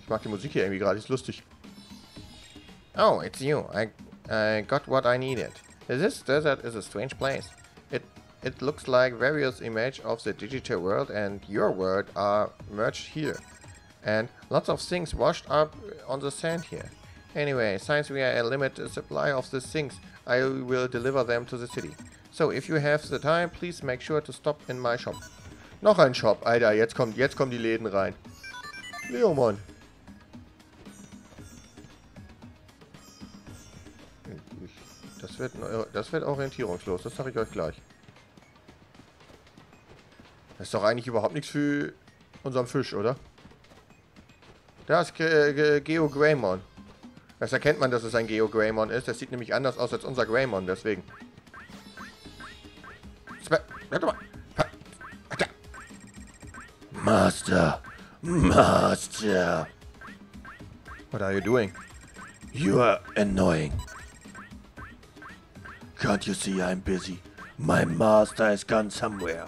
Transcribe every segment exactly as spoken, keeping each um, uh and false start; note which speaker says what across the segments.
Speaker 1: Ich mag die Musik hier irgendwie gerade, ist lustig. Oh, it's you. I, I got what I needed. This desert is a strange place. It it looks like various images of the digital world and your world are merged here. And lots of things washed up on the sand here. Anyway, since we are a limited supply of these things, I will deliver them to the city. So, if you have the time, please make sure to stop in my shop. Noch ein Shop, Alter, jetzt kommt, jetzt kommen die Läden rein. Leomon. Das wird, das wird orientierungslos, das sage ich euch gleich. Das ist doch eigentlich überhaupt nichts für unseren Fisch, oder? Da ist Ge Geo Greymon. Das erkennt man, dass es ein Geo Greymon ist. Das sieht nämlich anders aus als unser Greymon, deswegen. Master! Master! What are you doing? You are annoying. Can't you see I'm busy? My master has gone somewhere.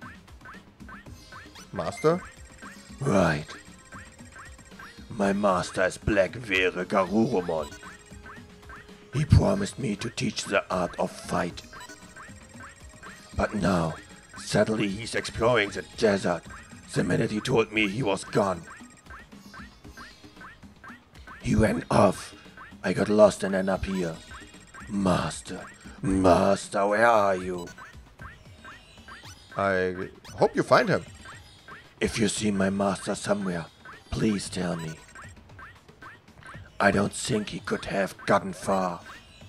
Speaker 1: Master? Right. My master is Black Vere Garurumon. He promised me to teach the art of fight. But now, suddenly he's exploring the desert. The minute he told me he was gone. He ran off. I got lost and ended up here. Master, Master, where are you? I hope you find him. If you see my master somewhere, please tell me. I don't think he could have gotten far.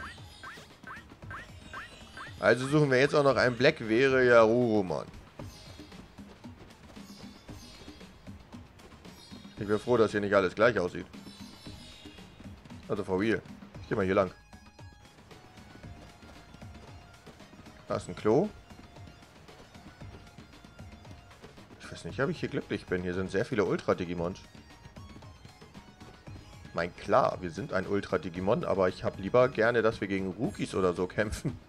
Speaker 1: Also suchen wir jetzt auch noch einen Black Vere Garurumon. Ich bin froh, dass hier nicht alles gleich aussieht. Also for real. Ich geh mal hier lang. Da ist ein Klo. Ich weiß nicht, ob ich hier glücklich bin. Hier sind sehr viele Ultra-Digimons. Ich meine, klar, wir sind ein Ultra-Digimon, aber ich habe lieber gerne, dass wir gegen Rookies oder so kämpfen.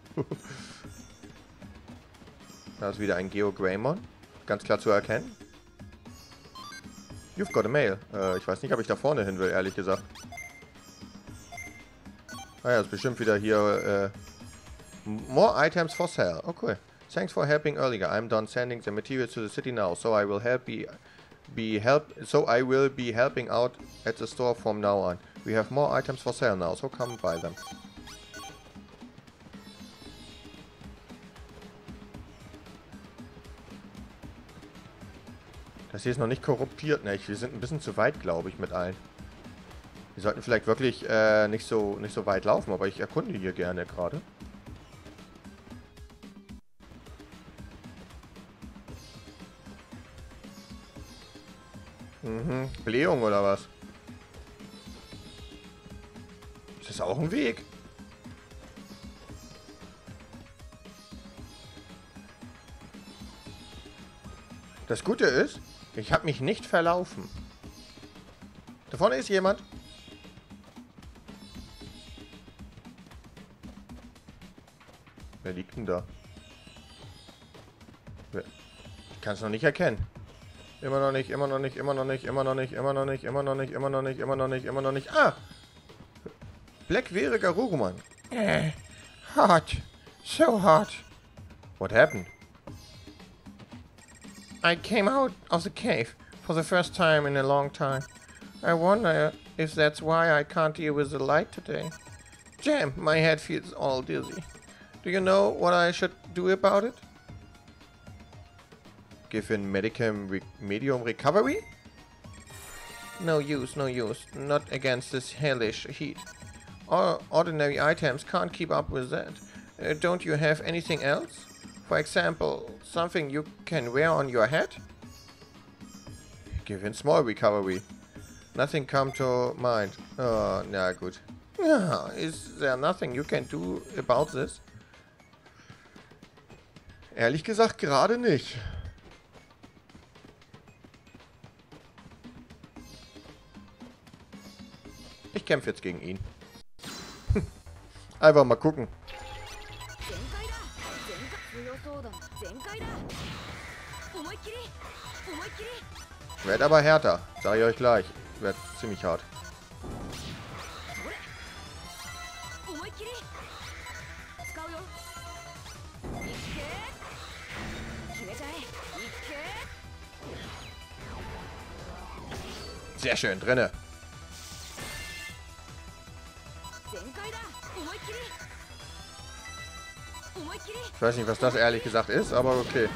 Speaker 1: Da ist wieder ein Geo Greymon. Ganz klar zu erkennen. You've got a mail. Äh, ich weiß nicht, ob ich da vorne hin will, ehrlich gesagt. Ah ja, ist bestimmt wieder hier, äh, more items for sale. Oh, cool. Thanks for helping earlier. I'm done sending the materials to the city now, so I will help be, be help, so I will be helping out at the store from now on. We have more items for sale now, so come buy them. Das hier ist noch nicht korruptiert, ne? Wir sind ein bisschen zu weit, glaube ich, mit allen. Wir sollten vielleicht wirklich äh, nicht so nicht so weit laufen, aber ich erkunde hier gerne gerade. Mhm. Blähung oder was? Ist das auch ein Weg? Das Gute ist, ich habe mich nicht verlaufen. Da vorne ist jemand. Wer liegt denn da? Ich kann es noch nicht erkennen. Immer noch nicht, immer noch nicht, immer noch nicht, immer noch nicht, immer noch nicht, immer noch nicht, immer noch nicht, immer noch nicht, immer noch nicht. Ah! Black Vere Garurumon. Uh, hot. So hot. What happened? I came out of the cave for the first time in a long time. I wonder if that's why I can't deal with the light today. Jam, my head feels all dizzy. Do you know what I should do about it? Give in medicum re medium recovery? No use, no use. Not against this hellish heat. All ordinary items can't keep up with that. Uh, don't you have anything else? For example, something you can wear on your head? Give in small recovery. Nothing come to mind. Oh, na gut. Yeah, is there nothing you can do about this? Ehrlich gesagt, gerade nicht. Ich kämpfe jetzt gegen ihn. Einfach mal gucken. Wird aber härter, sage ich euch gleich. wird ziemlich hart. Sehr schön, drinne. Ich weiß nicht, was das ehrlich gesagt ist, aber okay.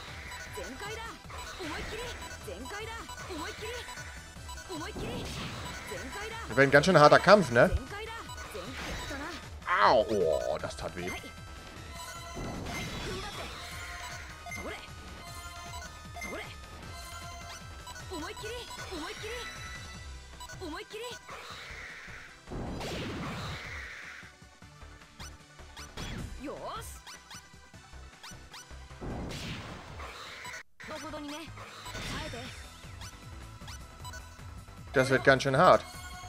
Speaker 1: Das wird ein ganz schön harter Kampf, ne? Au, oh, das tat weh. Das wird ganz schön hart.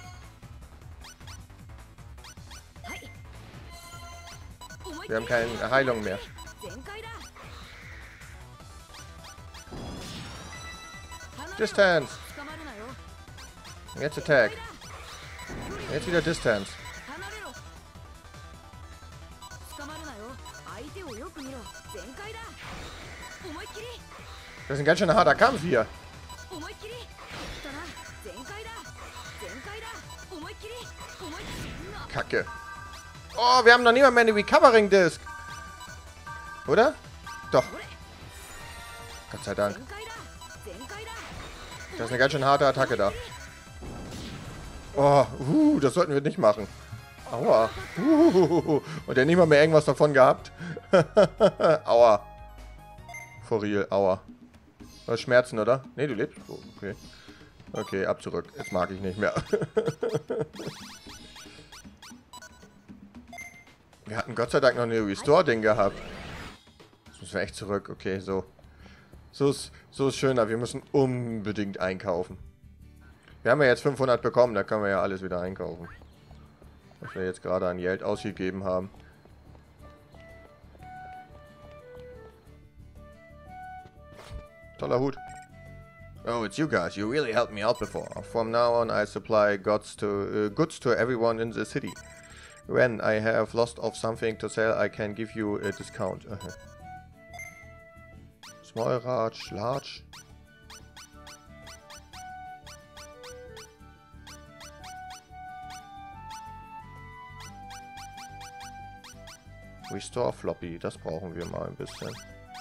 Speaker 1: Wir haben keine Heilung mehr. Distance. Jetzt Attack. Jetzt wieder Distance. Das ist ein ganz schön harter Kampf hier. Kacke. Oh, wir haben noch niemand mehr eine Recovering Disc. Oder? Doch. Gott sei Dank. Das ist eine ganz schön harte Attacke da. Oh, uh, das sollten wir nicht machen. Aua. Uh, und der nicht mal mehr irgendwas davon gehabt. Aua. For real, aua. Du hast Schmerzen, oder? Ne, du lebst. Oh, okay. Okay, ab zurück. Jetzt mag ich nicht mehr. Wir hatten Gott sei Dank noch eine Restore-Ding gehabt. Jetzt müssen wir echt zurück. Okay, so. So ist, so ist schöner. Wir müssen unbedingt einkaufen. Wir haben ja jetzt fünfhundert bekommen. Da können wir ja alles wieder einkaufen. Was wir jetzt gerade an Geld ausgegeben haben. Toller Hut. Oh, it's you guys. You really helped me out before. From now on, I supply goods to uh, goods to everyone in the city. When I have lost of something to sell, I can give you a discount. Uh-huh. Small, large, large. Restore Floppy, das brauchen wir mal ein bisschen.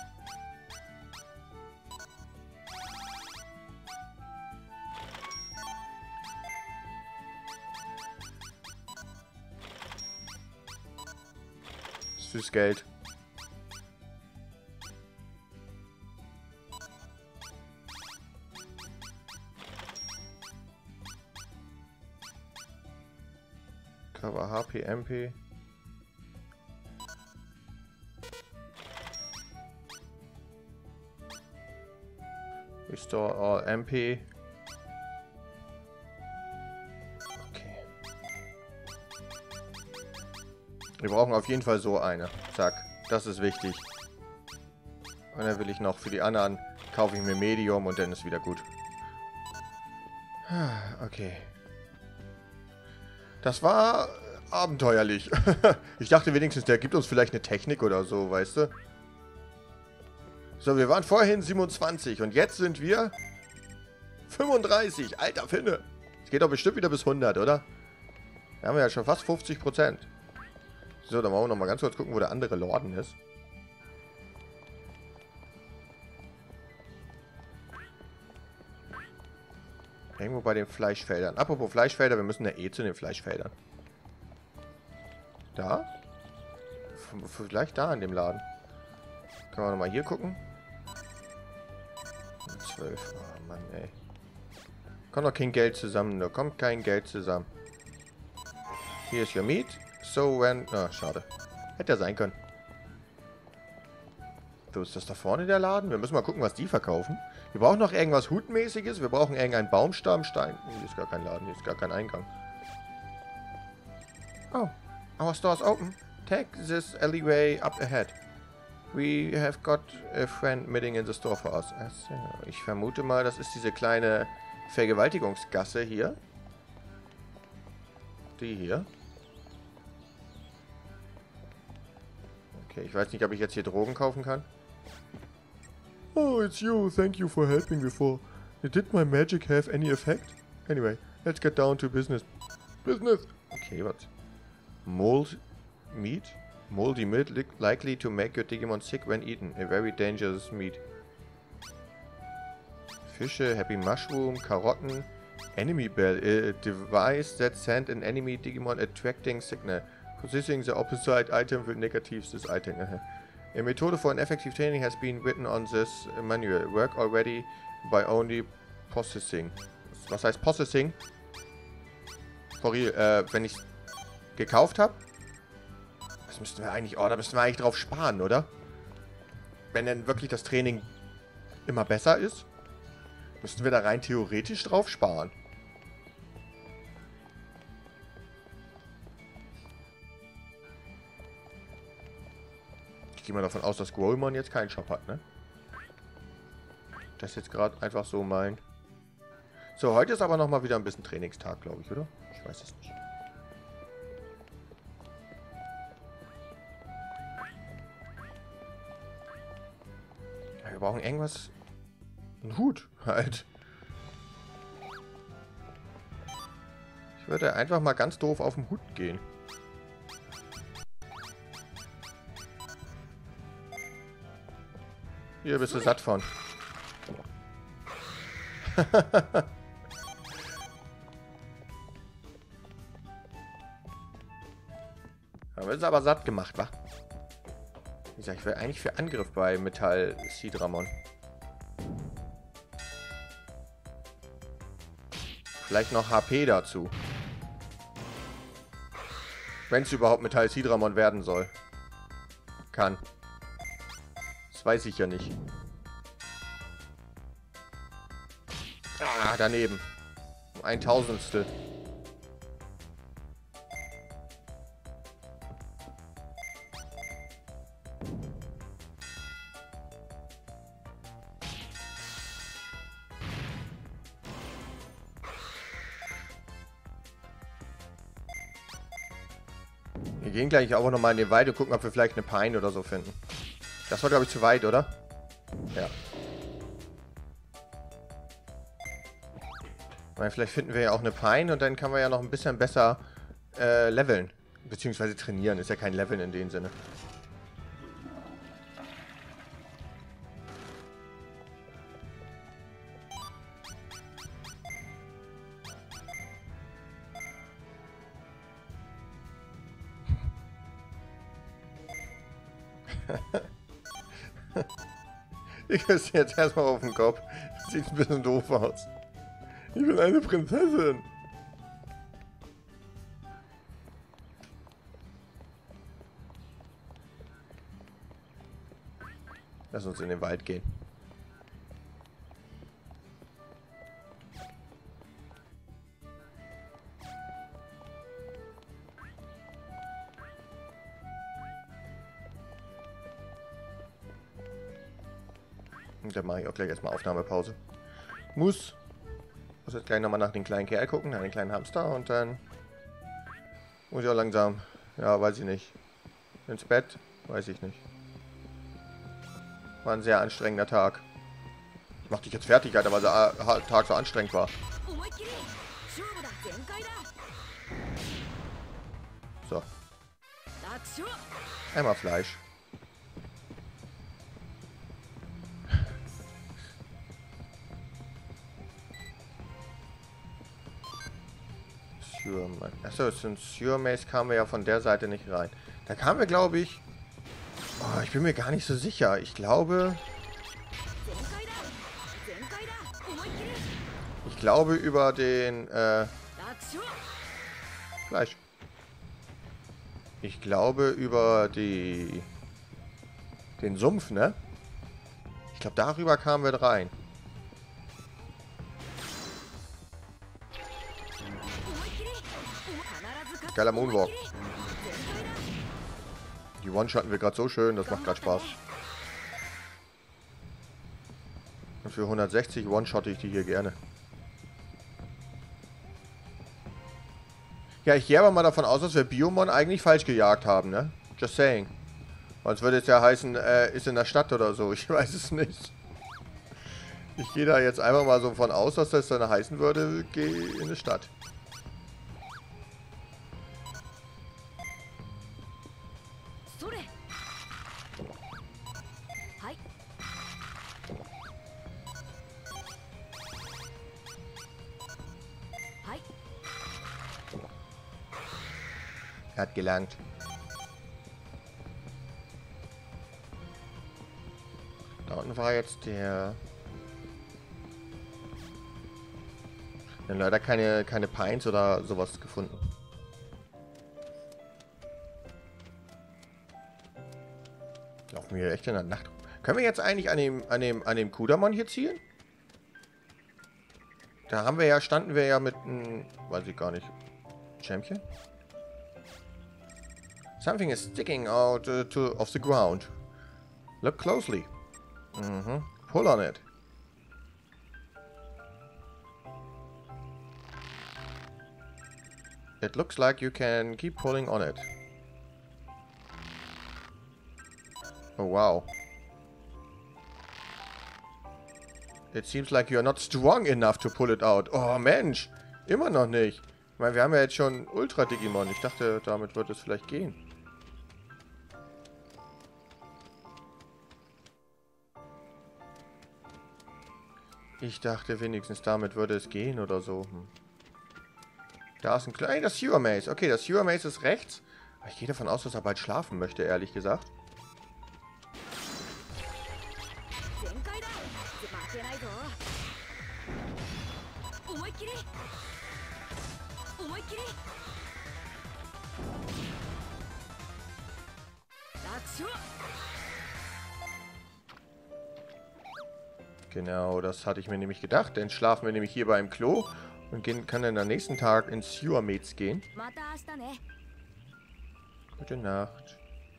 Speaker 1: Fürs Geld. Cover H P, M P. Restore all M P. Wir brauchen auf jeden Fall so eine. Zack. Das ist wichtig. Und dann will ich noch für die anderen, kaufe ich mir Medium und dann ist wieder gut. Okay. Das war abenteuerlich. Ich dachte wenigstens, der gibt uns vielleicht eine Technik oder so, weißt du? So, wir waren vorhin siebenundzwanzig und jetzt sind wir fünfunddreißig. Alter Finne. Es geht doch bestimmt wieder bis hundert, oder? Da haben wir ja schon fast fünfzig Prozent. So, dann wollen wir noch mal ganz kurz gucken, wo der andere Lorden ist. Irgendwo bei den Fleischfeldern. Apropos Fleischfelder, wir müssen ja eh zu den Fleischfeldern. Da? Vielleicht da in dem Laden. Können wir noch mal hier gucken? zwölf. Oh Mann, ey. Kommt noch kein Geld zusammen. Da kommt kein Geld zusammen. Hier ist your meat. So when... Ah, schade. Hätte ja sein können. So, ist das da vorne der Laden? Wir müssen mal gucken, was die verkaufen. Wir brauchen noch irgendwas Hutmäßiges. Wir brauchen irgendeinen Baumstammstein. Hier ist gar kein Laden. Hier ist gar kein Eingang. Oh. Our store's open. Take this alleyway up ahead. We have got a friend meeting in the store for us. Also, ich vermute mal, das ist diese kleine Vergewaltigungsgasse hier. Die hier. Okay, ich weiß nicht, ob ich jetzt hier Drogen kaufen kann. Oh, it's you. Thank you for helping before. Did my magic have any effect? Anyway, let's get down to business. Business! Okay, was? Mold meat? Moldy meat li likely to make your Digimon sick when eaten. A very dangerous meat. Fische, Happy Mushroom, Karotten, Enemy Bell, a device that send an enemy Digimon attracting signal. Possessing the opposite item will negatives this item. A method for an effective training has been written on this manual. Work already by only processing. Was heißt processing? Sorry, äh, wenn ich gekauft habe. Das müssten wir eigentlich, oh, da müssten wir eigentlich drauf sparen, oder? Wenn denn wirklich das Training immer besser ist, müssten wir da rein theoretisch drauf sparen. Ich gehe mal davon aus, dass Growlmon jetzt keinen Shop hat, ne? Das ist jetzt gerade einfach so mein... So, heute ist aber nochmal wieder ein bisschen Trainingstag, glaube ich, oder? Ich weiß es nicht. Wir brauchen irgendwas... Ein Hut, halt. Ich würde einfach mal ganz doof auf den Hut gehen. Hier bist du satt von. Haben wir es aber satt gemacht, wa? Wie gesagt, ich will eigentlich für Angriff bei Metall Sidramon. Vielleicht noch H P dazu. Wenn es überhaupt Metall Sidramon werden soll. Kann. Das weiß ich ja nicht. Ah, daneben. Um ein Tausendstel. Wir gehen gleich auch noch mal in den Wald und gucken, ob wir vielleicht eine Pine oder so finden. Das war, glaube ich, zu weit, oder? Ja. Weil vielleicht finden wir ja auch eine Pine und dann kann man ja noch ein bisschen besser äh, leveln. Beziehungsweise trainieren. Ist ja kein Leveln in dem Sinne. Ich küsse jetzt erstmal auf den Kopf. Das sieht ein bisschen doof aus. Ich bin eine Prinzessin. Lass uns in den Wald gehen. Und dann mache ich auch gleich erstmal Aufnahmepause. Muss. Muss jetzt gleich nochmal nach den kleinen Kerl gucken, nach den kleinen Hamster und dann muss ich auch langsam, ja, weiß ich nicht. Ins Bett, weiß ich nicht. War ein sehr anstrengender Tag. Ich mach dich jetzt fertig, Alter, weil der Tag so anstrengend war. So. Einmal Fleisch. Achso, zum Sewer Maze kamen wir ja von der Seite nicht rein. Da kamen wir, glaube ich... Oh, ich bin mir gar nicht so sicher. Ich glaube... Ich glaube über den... Äh, Fleisch. Ich glaube über die... Den Sumpf, ne? Ich glaube, darüber kamen wir rein. Geiler Moonwalk. Die One-Shotten wir gerade so schön, das macht gerade Spaß. Und für hundertsechzig One-Shotte ich die hier gerne. Ja, ich gehe aber mal davon aus, dass wir Biomon eigentlich falsch gejagt haben, ne? Just saying. Sonst würde es ja heißen, äh, ist in der Stadt oder so. Ich weiß es nicht. Ich gehe da jetzt einfach mal so von aus, dass das dann heißen würde, geh in die Stadt. Er hat gelangt. Da unten war jetzt der... Wir haben leider keine, keine Pines oder sowas gefunden. Laufen wir echt in der Nacht rum. Können wir jetzt eigentlich an dem, an dem, an dem Kudamon hier zielen? Da haben wir ja, standen wir ja mit einem, weiß ich gar nicht, Champion? Something is sticking out uh, to, of the ground. Look closely. Mhm. Pull on it. It looks like you can keep pulling on it. Oh wow. It seems like you're not strong enough to pull it out. Oh Mensch, immer noch nicht. Ich meine, wir haben ja jetzt schon Ultra-Digimon. Ich dachte, damit wird es vielleicht gehen. Ich dachte wenigstens, damit würde es gehen oder so. Hm. Da ist ein kleiner... Das Sewer Maze. Okay, das Sewer Maze ist rechts. Aber ich gehe davon aus, dass er bald schlafen möchte, ehrlich gesagt. Genau, das hatte ich mir nämlich gedacht. Dann schlafen wir nämlich hier beim Klo und gehen, kann dann am nächsten Tag ins Sewer Maze gehen. Gute Nacht.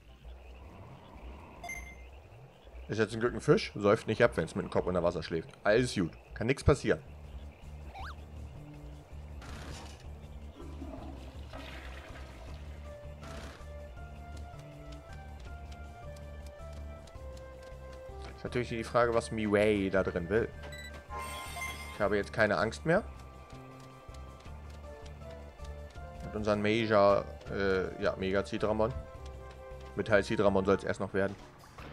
Speaker 1: Ist jetzt zum Glück ein Fisch, säuft nicht ab, wenn es mit dem Kopf unter Wasser schläft. Alles gut, kann nichts passieren. Ist natürlich die Frage, was Miwei da drin will. Ich habe jetzt keine Angst mehr. Mit unseren Major, äh, ja, Mega Citramon. Metall Citramon soll es erst noch werden.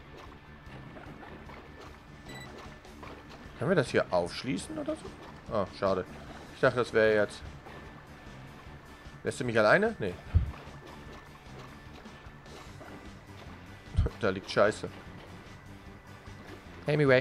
Speaker 1: Können wir das hier aufschließen oder so? Oh, schade. Ich dachte, das wäre jetzt... Lässt du mich alleine? Nee. Da liegt Scheiße. Hey, Miwei.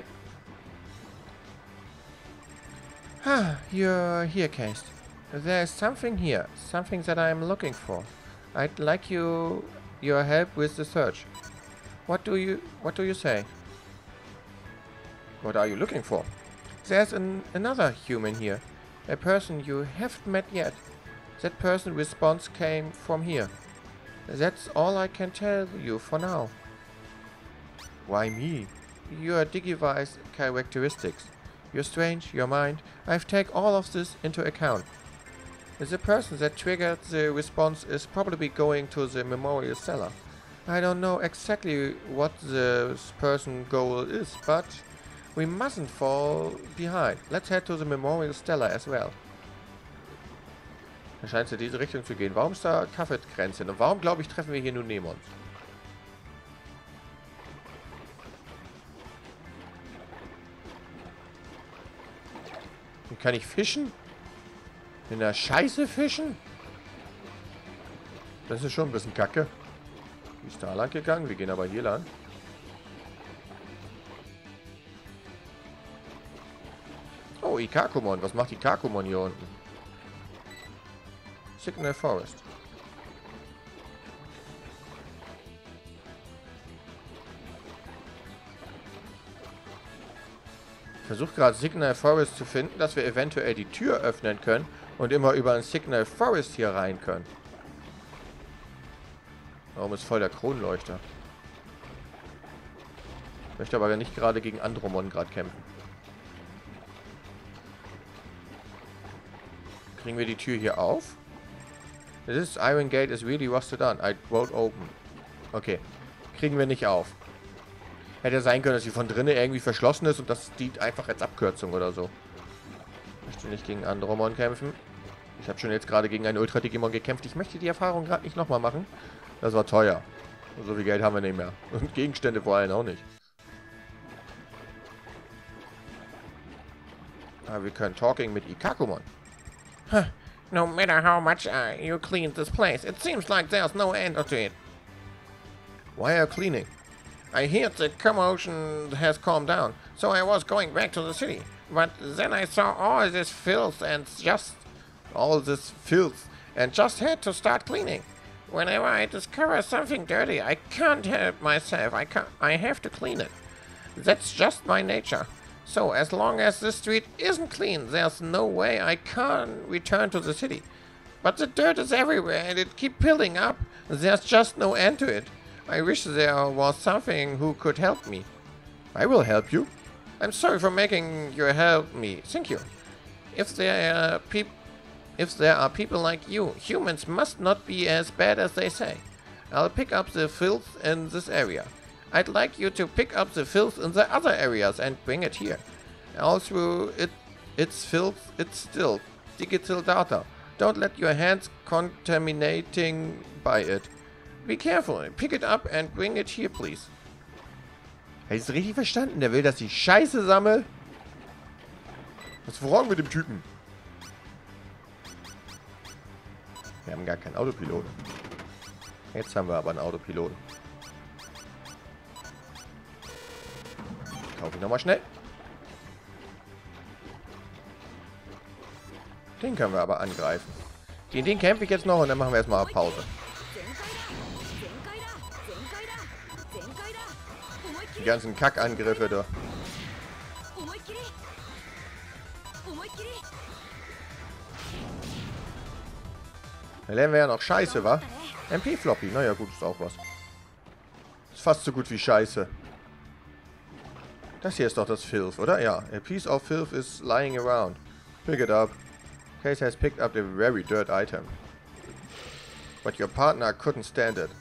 Speaker 1: Ah, you're here, Cast. There's something here. Something that I'm looking for. I'd like you... your help with the search. What do you... what do you say? What are you looking for? There's an, another human here. A person you haven't met yet. That person's response came from here. That's all I can tell you for now. Why me? Your Digivice characteristics. Your strange, your mind. I've taken all of this into account. The person that triggered the response is probably going to the Memorial Cellar. I don't know exactly what the person's goal is, but we mustn't fall behind. Let's head to the Memorial Cellar as well. Da scheint es in diese Richtung zu gehen. Warum ist da Kaffeekränzchen? Und warum, glaube ich, treffen wir hier nur Nemons? Hier kann ich fischen? In der Scheiße fischen? Das ist schon ein bisschen kacke. Die ist da lang gegangen. Wir gehen aber hier lang. Oh, Ikakumon. Was macht Ikakumon hier unten? Signal Forest. Ich versuche gerade Signal Forest zu finden, dass wir eventuell die Tür öffnen können und immer über ein Signal Forest hier rein können. Warum ist voll der Kronleuchter? Ich möchte aber nicht gerade gegen Andromon gerade kämpfen. Kriegen wir die Tür hier auf? This iron gate is really rusted on. I won't open. Okay. Kriegen wir nicht auf. Hätte ja sein können, dass sie von drinnen irgendwie verschlossen ist und das dient einfach als Abkürzung oder so. Ich möchte nicht gegen Andromon kämpfen. Ich habe schon jetzt gerade gegen einen Ultra-Digimon gekämpft. Ich möchte die Erfahrung gerade nicht nochmal machen. Das war teuer. Und so viel Geld haben wir nicht mehr. Und Gegenstände vor allem auch nicht. Aber wir können Talking mit Ikakumon.
Speaker 2: Huh. No matter how much uh, you clean this place, it seems like there's no end to it.
Speaker 1: Why are you cleaning?
Speaker 2: I hear the commotion has calmed down, so I was going back to the city. But then I saw all this filth and just...
Speaker 1: All this filth.
Speaker 2: And just had to start cleaning. Whenever I discover something dirty, I can't help myself. I can't, I have to clean it. That's just my nature. So as long as this street isn't clean, there's no way I can return to the city. But the dirt is everywhere and it keeps piling up. There's just no end to it. I wish there was something who could help me.
Speaker 1: I will help you.
Speaker 2: I'm sorry for making you help me. Thank you. If there are peop if there are people like you, humans must not be as bad as they say. I'll pick up the filth in this area. I'd like you to pick up the filth in the other areas and bring it here. Also, it, it's filth, it's still digital data. Don't let your hands contaminating by it. Be careful, pick it up and bring it here, please.
Speaker 1: Hast du es richtig verstanden? Der will, dass ich Scheiße sammle? Was ist wrong mit dem Typen? Wir haben gar keinen Autopiloten. Jetzt haben wir aber einen Autopiloten. Kaufe ich nochmal schnell. Den können wir aber angreifen. Den, den kämpfe ich jetzt noch und dann machen wir erstmal Pause. Die ganzen Kackangriffe da. Dann lernen wir ja noch Scheiße, wa? M P-Floppy, naja gut, ist auch was. Ist fast so gut wie Scheiße. Das hier ist doch das Filth, oder? Ja. A piece of filth is lying around. Pick it up. Case has picked up a very dirt item. But your partner couldn't stand it.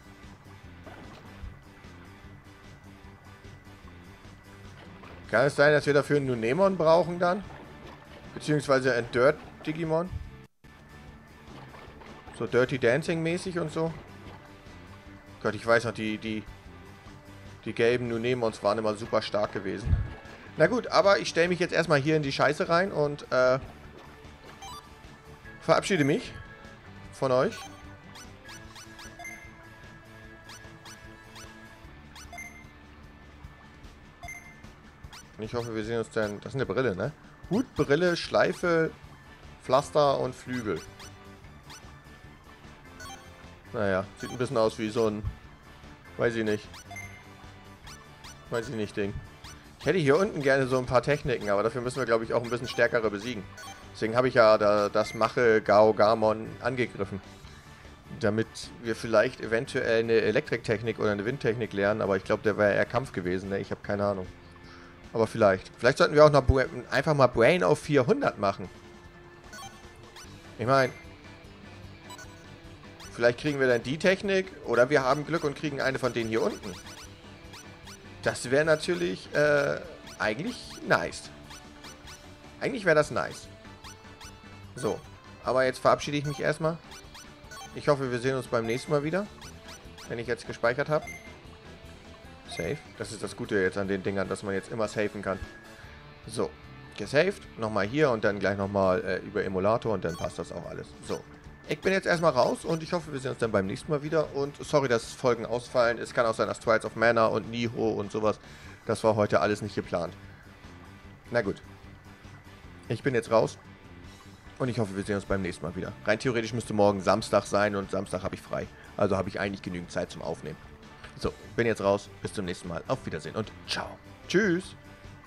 Speaker 1: Kann es sein, dass wir dafür einen Nunemon brauchen dann? Beziehungsweise ein Dirt Digimon? So Dirty Dancing mäßig und so? Gott, ich weiß noch, die, die, die gelben Nunemons waren immer super stark gewesen. Na gut, aber ich stelle mich jetzt erstmal hier in die Scheiße rein und äh, verabschiede mich von euch. Ich hoffe, wir sehen uns dann... Das ist eine Brille, ne? Hut, Brille, Schleife, Pflaster und Flügel. Naja, sieht ein bisschen aus wie so ein... Weiß ich nicht. Weiß ich nicht, Ding. Ich hätte hier unten gerne so ein paar Techniken, aber dafür müssen wir, glaube ich, auch ein bisschen stärkere besiegen. Deswegen habe ich ja da, das Mache Gao Gamon angegriffen. Damit wir vielleicht eventuell eine Elektriktechnik oder eine Windtechnik lernen, aber ich glaube, der wäre eher Kampf gewesen, ne? Ich habe keine Ahnung. Aber vielleicht. Vielleicht sollten wir auch noch einfach mal Brain auf vierhundert machen. Ich meine... Vielleicht kriegen wir dann die Technik oder wir haben Glück und kriegen eine von denen hier unten. Das wäre natürlich äh, eigentlich nice. Eigentlich wäre das nice. So, aber jetzt verabschiede ich mich erstmal. Ich hoffe, wir sehen uns beim nächsten Mal wieder. Wenn ich jetzt gespeichert habe. Save. Das ist das Gute jetzt an den Dingern, dass man jetzt immer safen kann. So, gesaved. Nochmal hier und dann gleich nochmal äh, über Emulator und dann passt das auch alles. So. Ich bin jetzt erstmal raus und ich hoffe, wir sehen uns dann beim nächsten Mal wieder. Und sorry, dass Folgen ausfallen. Es kann auch sein, dass Trials of Mana und Niho und sowas, das war heute alles nicht geplant. Na gut. Ich bin jetzt raus. Und ich hoffe, wir sehen uns beim nächsten Mal wieder. Rein theoretisch müsste morgen Samstag sein und Samstag habe ich frei. Also habe ich eigentlich genügend Zeit zum Aufnehmen. So, bin jetzt raus. Bis zum nächsten Mal. Auf Wiedersehen und ciao. Tschüss.